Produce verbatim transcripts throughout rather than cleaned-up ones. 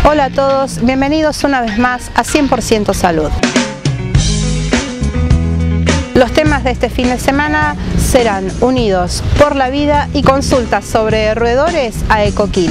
Hola a todos, bienvenidos una vez más a cien por ciento Salud. Los temas de este fin de semana serán Unidos por la Vida y consultas sobre roedores a Ecokill.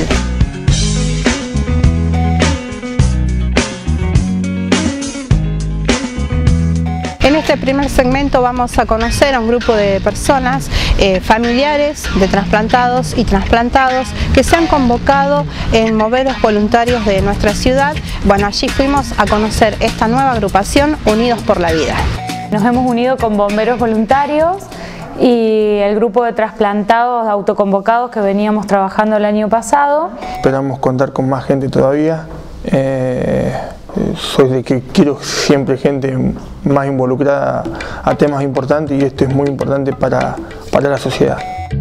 En este primer segmento vamos a conocer a un grupo de personas, eh, familiares de trasplantados y trasplantados que se han convocado en bomberos voluntarios de nuestra ciudad. Bueno, allí fuimos a conocer esta nueva agrupación, Unidos por la Vida. Nos hemos unido con bomberos voluntarios y el grupo de trasplantados autoconvocados que veníamos trabajando el año pasado. Esperamos contar con más gente todavía. Eh, soy de que quiero siempre gente más involucrada a temas importantes y esto es muy importante para, para la sociedad.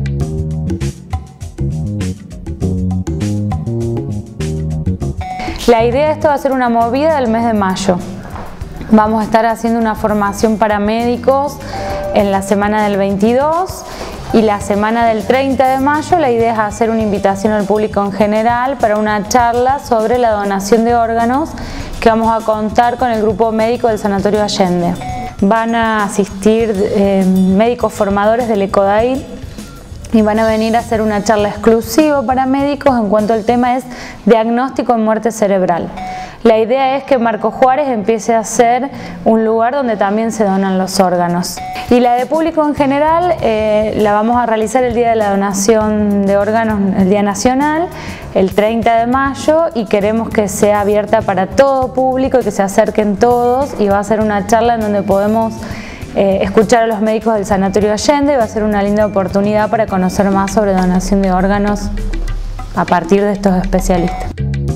La idea de esto va a ser una movida del mes de mayo. Vamos a estar haciendo una formación para médicos en la semana del veintidós y la semana del treinta de mayo la idea es hacer una invitación al público en general para una charla sobre la donación de órganos que vamos a contar con el grupo médico del Sanatorio Allende. Van a asistir eh, médicos formadores del ECODAIR y van a venir a hacer una charla exclusiva para médicos en cuanto al tema es diagnóstico en muerte cerebral. La idea es que Marcos Juárez empiece a ser un lugar donde también se donan los órganos. Y la de público en general eh, la vamos a realizar el día de la donación de órganos, el Día Nacional, el treinta de mayo, y queremos que sea abierta para todo público y que se acerquen todos, y va a ser una charla en donde podemos eh, escuchar a los médicos del Sanatorio Allende y va a ser una linda oportunidad para conocer más sobre donación de órganos a partir de estos especialistas.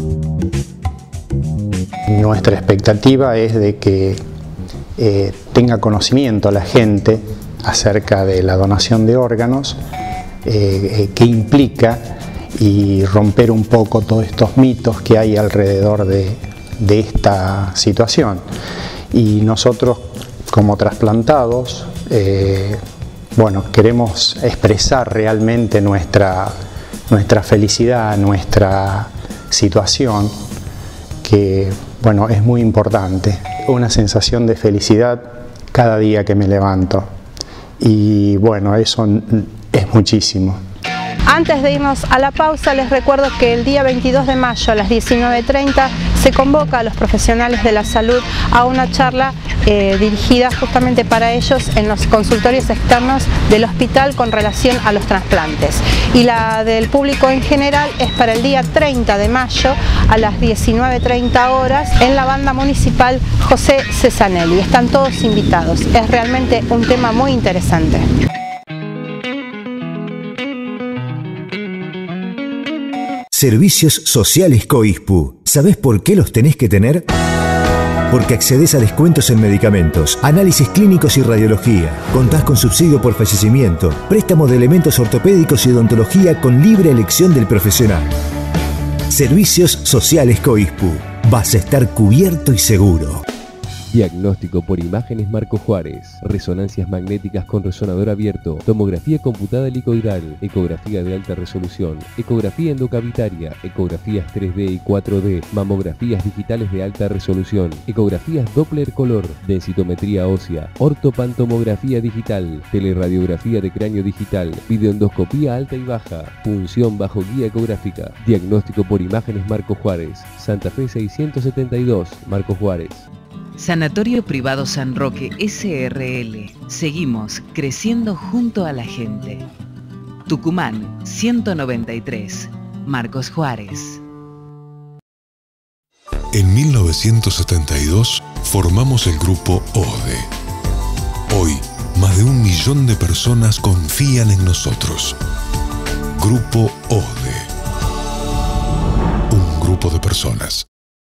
Nuestra expectativa es de que eh, tenga conocimiento la gente acerca de la donación de órganos, eh, eh, qué implica, y romper un poco todos estos mitos que hay alrededor de, de esta situación. Y nosotros como trasplantados, eh, bueno, queremos expresar realmente nuestra, nuestra felicidad, nuestra situación, que bueno, es muy importante. Una sensación de felicidad cada día que me levanto. Y bueno, eso es muchísimo. Antes de irnos a la pausa, les recuerdo que el día veintidós de mayo a las diecinueve treinta se convoca a los profesionales de la salud a una charla eh, dirigida justamente para ellos en los consultorios externos del hospital con relación a los trasplantes. Y la del público en general es para el día treinta de mayo a las diecinueve treinta horas en la banda municipal José Cesanelli. Están todos invitados. Es realmente un tema muy interesante. Servicios Sociales Coispu. ¿Sabés por qué los tenés que tener? Porque accedes a descuentos en medicamentos, análisis clínicos y radiología. Contás con subsidio por fallecimiento, préstamo de elementos ortopédicos y odontología con libre elección del profesional. Servicios Sociales Coispu. Vas a estar cubierto y seguro. Diagnóstico por imágenes Marcos Juárez, resonancias magnéticas con resonador abierto, tomografía computada helicoidal, ecografía de alta resolución, ecografía endocavitaria, ecografías tres D y cuatro D, mamografías digitales de alta resolución, ecografías Doppler color, densitometría ósea, ortopantomografía digital, teleradiografía de cráneo digital, videoendoscopía alta y baja, punción bajo guía ecográfica. Diagnóstico por imágenes Marcos Juárez, Santa Fe seiscientos setenta y dos, Marcos Juárez. Sanatorio Privado San Roque S R L. Seguimos creciendo junto a la gente. Tucumán ciento noventa y tres, Marcos Juárez. En mil novecientos setenta y dos formamos el grupo ODE. Hoy, más de un millón de personas confían en nosotros. Grupo ODE. Un grupo de personas.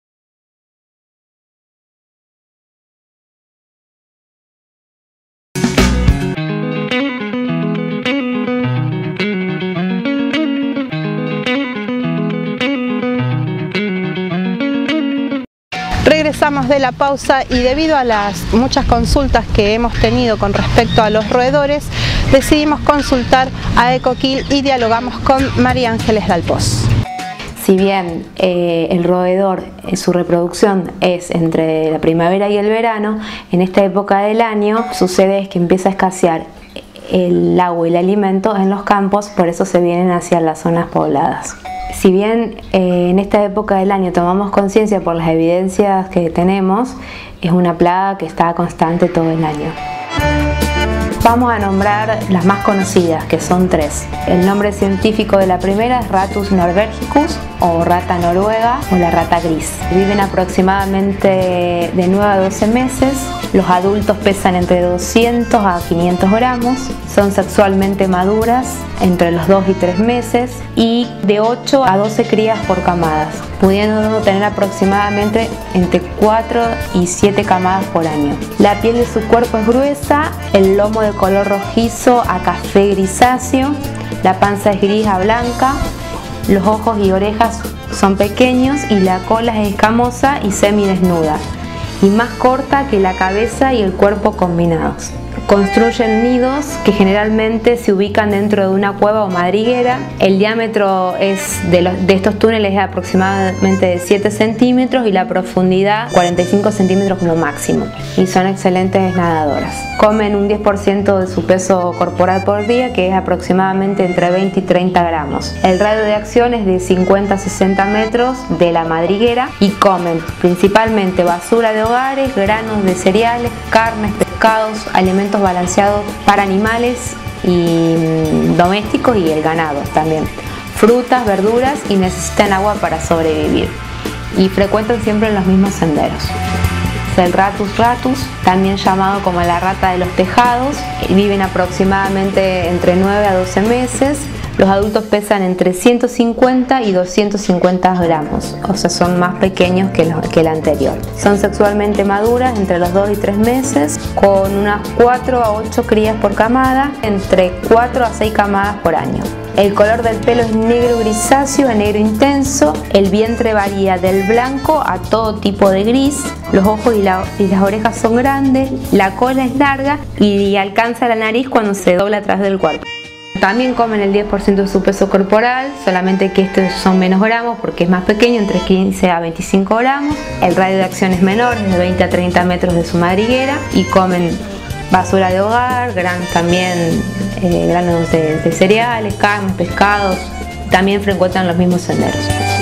Regresamos de la pausa y debido a las muchas consultas que hemos tenido con respecto a los roedores, decidimos consultar a Ecokill y dialogamos con María Ángeles Dalpós. Si bien eh, el roedor, eh, su reproducción es entre la primavera y el verano, en esta época del año sucede es que empieza a escasear el agua y el alimento en los campos, por eso se vienen hacia las zonas pobladas. Si bien eh, en esta época del año tomamos conciencia por las evidencias que tenemos, es una plaga que está constante todo el año. Vamos a nombrar las más conocidas, que son tres. El nombre científico de la primera es Rattus norvegicus, o rata noruega, o la rata gris. Viven aproximadamente de nueve a doce meses. Los adultos pesan entre doscientos a quinientos gramos. Son sexualmente maduras entre los dos y tres meses y de ocho a doce crías por camadas, pudiendo tener aproximadamente entre cuatro y siete camadas por año. La piel de su cuerpo es gruesa, el lomo de color rojizo a café grisáceo, la panza es gris a blanca, los ojos y orejas son pequeños y la cola es escamosa y semidesnuda y más corta que la cabeza y el cuerpo combinados. Construyen nidos que generalmente se ubican dentro de una cueva o madriguera. El diámetro es de, los, de estos túneles es aproximadamente de siete centímetros y la profundidad cuarenta y cinco centímetros como máximo. Y son excelentes nadadoras. Comen un diez por ciento de su peso corporal por día, que es aproximadamente entre veinte y treinta gramos. El radio de acción es de cincuenta a sesenta metros de la madriguera y comen principalmente basura de hogares, granos de cereales, carnes, pescados, alimentos balanceados para animales y domésticos y el ganado también, frutas, verduras y necesitan agua para sobrevivir y frecuentan siempre en los mismos senderos. El Rattus rattus, también llamado como la rata de los tejados, viven aproximadamente entre nueve a doce meses. Los adultos pesan entre ciento cincuenta y doscientos cincuenta gramos, o sea, son más pequeños que, los, que el anterior. Son sexualmente maduras entre los dos y tres meses, con unas cuatro a ocho crías por camada, entre cuatro a seis camadas por año. El color del pelo es negro grisáceo a negro intenso, el vientre varía del blanco a todo tipo de gris, los ojos y, la, y las orejas son grandes, la cola es larga y alcanza la nariz cuando se dobla atrás del cuerpo. También comen el diez por ciento de su peso corporal, solamente que estos son menos gramos porque es más pequeño, entre quince a veinticinco gramos. El radio de acción es menor, es de veinte a treinta metros de su madriguera y comen basura de hogar, gran, también eh, granos de, de cereales, carnes, pescados, también frecuentan los mismos senderos.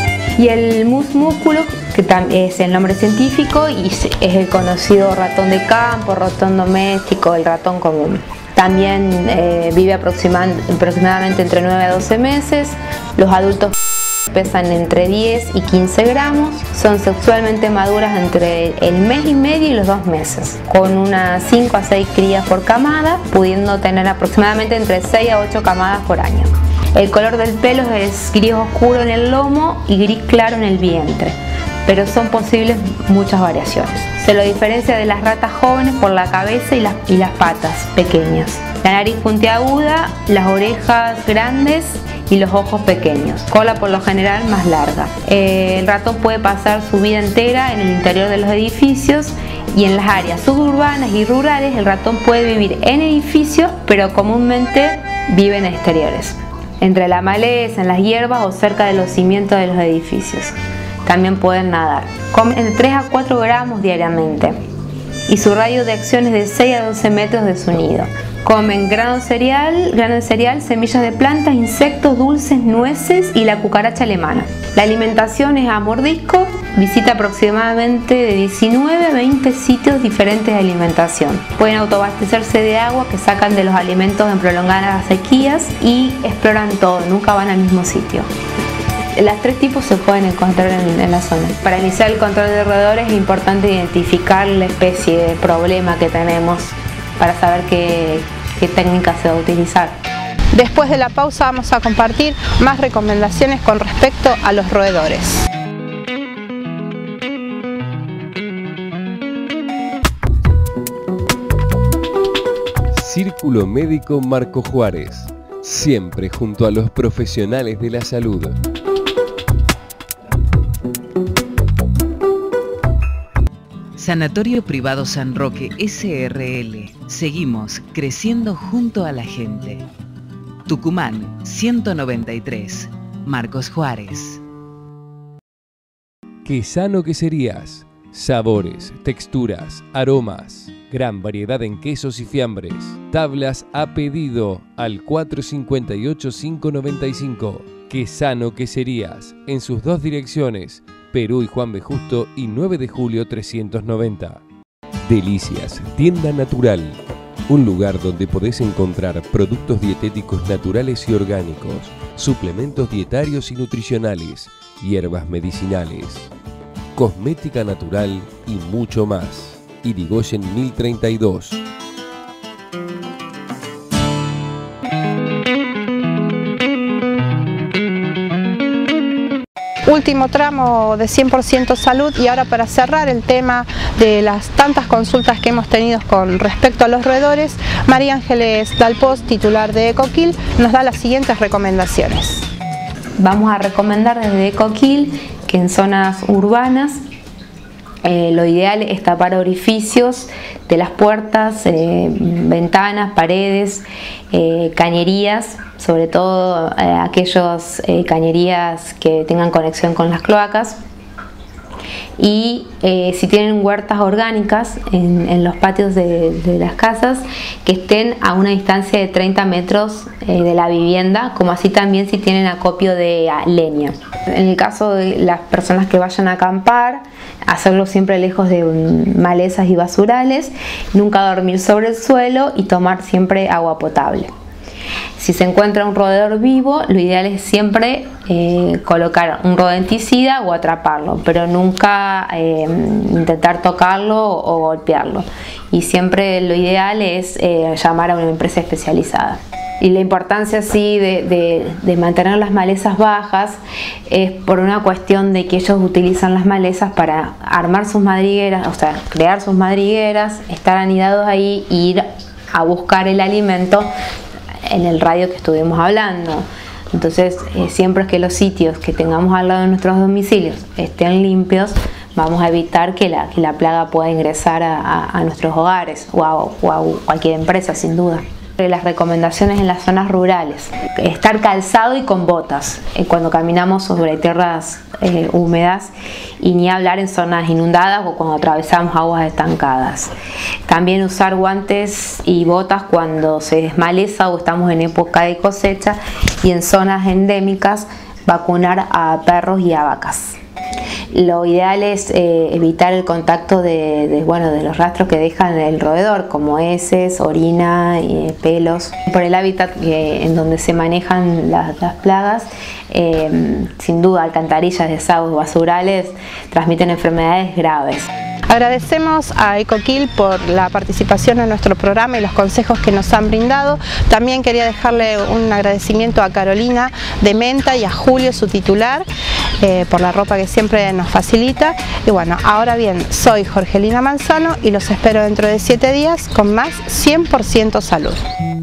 Y el mus músculo, que es el nombre científico y es el conocido ratón de campo, ratón doméstico, el ratón común. También eh, vive aproximadamente entre nueve a doce meses. Los adultos pesan entre diez y quince gramos. Son sexualmente maduras entre el mes y medio y los dos meses, con unas cinco a seis crías por camada, pudiendo tener aproximadamente entre seis a ocho camadas por año. El color del pelo es gris oscuro en el lomo y gris claro en el vientre, pero son posibles muchas variaciones. Se lo diferencia de las ratas jóvenes por la cabeza y las, y las patas pequeñas, la nariz puntiaguda, las orejas grandes y los ojos pequeños, cola por lo general más larga. Eh, el ratón puede pasar su vida entera en el interior de los edificios y en las áreas suburbanas y rurales el ratón puede vivir en edificios, pero comúnmente vive en exteriores, entre la maleza, en las hierbas o cerca de los cimientos de los edificios. También pueden nadar. Comen entre tres a cuatro gramos diariamente y su radio de acción es de seis a doce metros de su nido. Comen grano cereal, grano de cereal, semillas de plantas, insectos, dulces, nueces y la cucaracha alemana. La alimentación es a mordisco, visita aproximadamente de diecinueve a veinte sitios diferentes de alimentación. Pueden autoabastecerse de agua que sacan de los alimentos en prolongadas sequías y exploran todo, nunca van al mismo sitio. Las tres tipos se pueden encontrar en, en la zona. Para iniciar el control de roedores es importante identificar la especie de problema que tenemos para saber qué, qué técnica se va a utilizar. Después de la pausa vamos a compartir más recomendaciones con respecto a los roedores. Círculo Médico Marco Juárez, siempre junto a los profesionales de la salud. Sanatorio Privado San Roque S R L. Seguimos creciendo junto a la gente. Tucumán ciento noventa y tres, Marcos Juárez. Qué sano que serías. Sabores, texturas, aromas. Gran variedad en quesos y fiambres. Tablas a pedido al cuatro cinco ocho, cinco nueve cinco. Qué sano que serías. En sus dos direcciones, Perú y Juan B. Justo y nueve de julio trescientos noventa. Delicias, tienda natural. Un lugar donde podés encontrar productos dietéticos naturales y orgánicos, suplementos dietarios y nutricionales, hierbas medicinales, cosmética natural y mucho más. Irigoyen mil treinta y dos. Último tramo de cien por ciento salud, y ahora para cerrar el tema de las tantas consultas que hemos tenido con respecto a los roedores, María Ángeles Dalpos, titular de EcoKill, nos da las siguientes recomendaciones. Vamos a recomendar desde EcoKill que en zonas urbanas eh, lo ideal es tapar orificios de las puertas, eh, ventanas, paredes, eh, cañerías, sobre todo eh, aquellas eh, cañerías que tengan conexión con las cloacas, y eh, si tienen huertas orgánicas en, en los patios de, de las casas, que estén a una distancia de treinta metros eh, de la vivienda, como así también si tienen acopio de a, leña. En el caso de las personas que vayan a acampar, hacerlo siempre lejos de um, malezas y basurales, nunca dormir sobre el suelo y tomar siempre agua potable. Si se encuentra un roedor vivo, lo ideal es siempre eh, colocar un rodenticida o atraparlo, pero nunca eh, intentar tocarlo o golpearlo. Y siempre lo ideal es eh, llamar a una empresa especializada. Y la importancia sí de, de, de mantener las malezas bajas es por una cuestión de que ellos utilizan las malezas para armar sus madrigueras, o sea, crear sus madrigueras, estar anidados ahí e ir a buscar el alimento en el radio que estuvimos hablando. Entonces eh, siempre es que los sitios que tengamos al lado de nuestros domicilios estén limpios, vamos a evitar que la, que la plaga pueda ingresar a, a, a nuestros hogares o a, o a cualquier empresa, sin duda. Las recomendaciones en las zonas rurales: estar calzado y con botas eh, cuando caminamos sobre tierras eh, húmedas, y ni hablar en zonas inundadas o cuando atravesamos aguas estancadas. También usar guantes y botas cuando se desmaleza o estamos en época de cosecha, y en zonas endémicas vacunar a perros y a vacas. Lo ideal es eh, evitar el contacto de, de, bueno, de los rastros que dejan el roedor, como heces, orina, eh, pelos. Por el hábitat que, en donde se manejan las, las plagas, eh, sin duda alcantarillas, desagües, basurales transmiten enfermedades graves. Agradecemos a EcoKill por la participación en nuestro programa y los consejos que nos han brindado. También quería dejarle un agradecimiento a Carolina de Menta y a Julio, su titular, eh, por la ropa que siempre nos facilita. Y bueno, ahora bien, soy Jorgelina Manzano y los espero dentro de siete días con más cien por ciento salud.